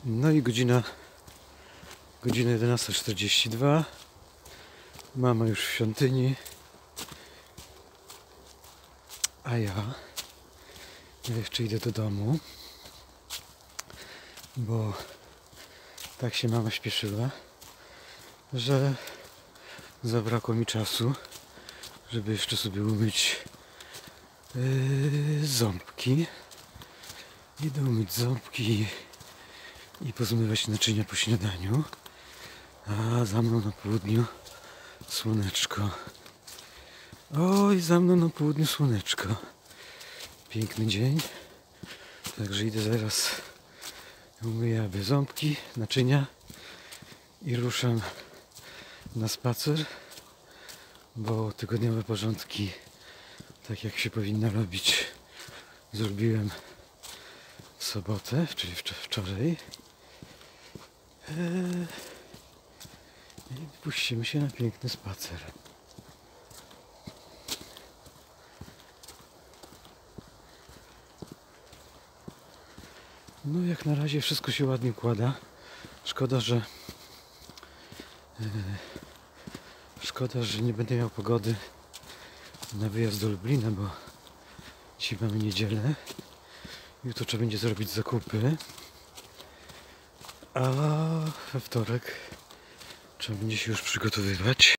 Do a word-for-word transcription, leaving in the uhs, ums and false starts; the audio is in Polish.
No i godzina godzina jedenasta czterdzieści dwa. Mama już w świątyni, a ja jeszcze idę do domu, bo tak się mama śpieszyła, że zabrakło mi czasu, żeby jeszcze sobie umyć yy, ząbki. Idę umyć ząbki i pozmywać naczynia po śniadaniu, a za mną na południu słoneczko. Oj, za mną na południu słoneczko. Piękny dzień, także idę zaraz, umyję aby ząbki, naczynia i ruszam na spacer, bo tygodniowe porządki, tak jak się powinno robić, zrobiłem w sobotę, czyli wczoraj. Eee, I puścimy się na piękny spacer. No jak na razie wszystko się ładnie układa. Szkoda, że e, szkoda, że nie będę miał pogody na wyjazd do Lublina, bo dzisiaj mamy niedzielę. Jutro trzeba będzie zrobić zakupy, a we wtorek trzeba będzie się już przygotowywać.